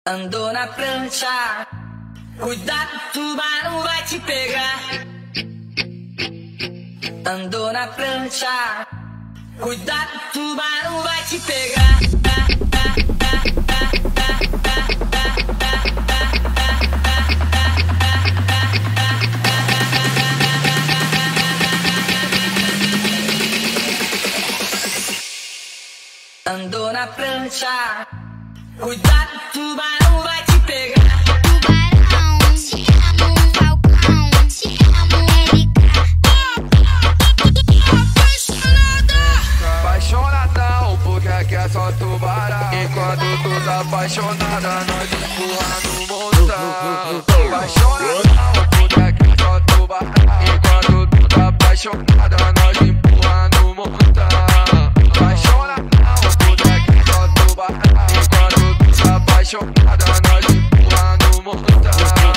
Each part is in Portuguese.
Andou na prancha, cuidado, tubarão vai te pegar. Andou na prancha, cuidado, tubarão vai te pegar. Andou na prancha, cuidado, tubarão vai te pegar. Tubarão, te amo, falcão, te amo, Apaixonadão, porque quer só tubarão. E quando tu tá apaixonada, nós empurra no montão. Apaixonadão, porque quer só tubarão. E quando tu tá apaixonada, nós empurra no montão. Apaixonadão, porque quer só tubarão. E quando tu tá apaixonada, nós empurra no montão.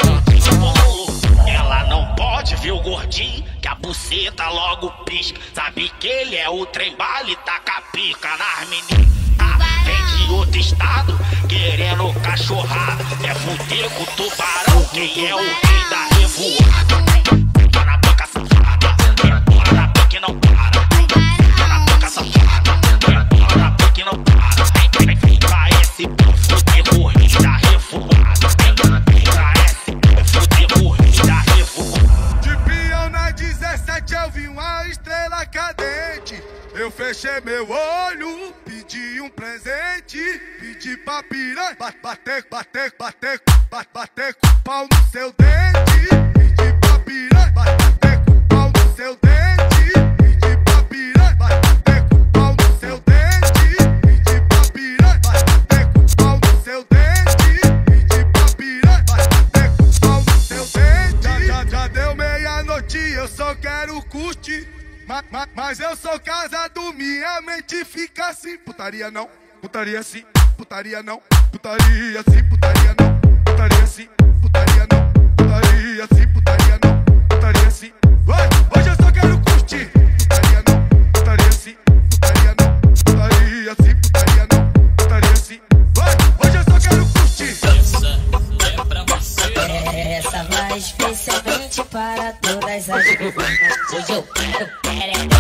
Ela não pode ver o gordinho, que a buceta logo pisca. Sabe que ele é o trem-bala e taca a pica nas meninas. Vem de outro estado, querendo cachorrada. É fuder com o tubarão, quem é o rei da revoada. Tá na boca safada, bola na boca e não para. Tá na boca safada, bola na boca e não para. Vem pra esse povo de corrida revoada. Vem pra esse povo de corrida revoada. De peão na 17 eu vi uma estrela cadente. Eu fechei meu olho, pedi um presente. Pedi pra piranha bater com o pau no seu dente. Pedi pra piranha bater com o pau no seu dente. Pedi pra piranha bater com o pau no seu dente. Pedi pra piranha bater com o pau no seu dente. Pedi pra piranha bater com o pau no seu dente. Já deu meia-noite, eu só quero curtir. Mas eu sou casado, minha mente fica assim. Putaria não, putaria sim, putaria não, putaria sim, putaria não, putaria sim, putaria não, putaria sim, putaria não, putaria sim. Hoje eu só quero curtir. Putaria não, putaria sim, putaria não, putaria sim, putaria não, putaria sim. Hoje eu só quero curtir. Essa é pra você. Essa vai especialmente para todas as meninas. Hoje eu quero perereca.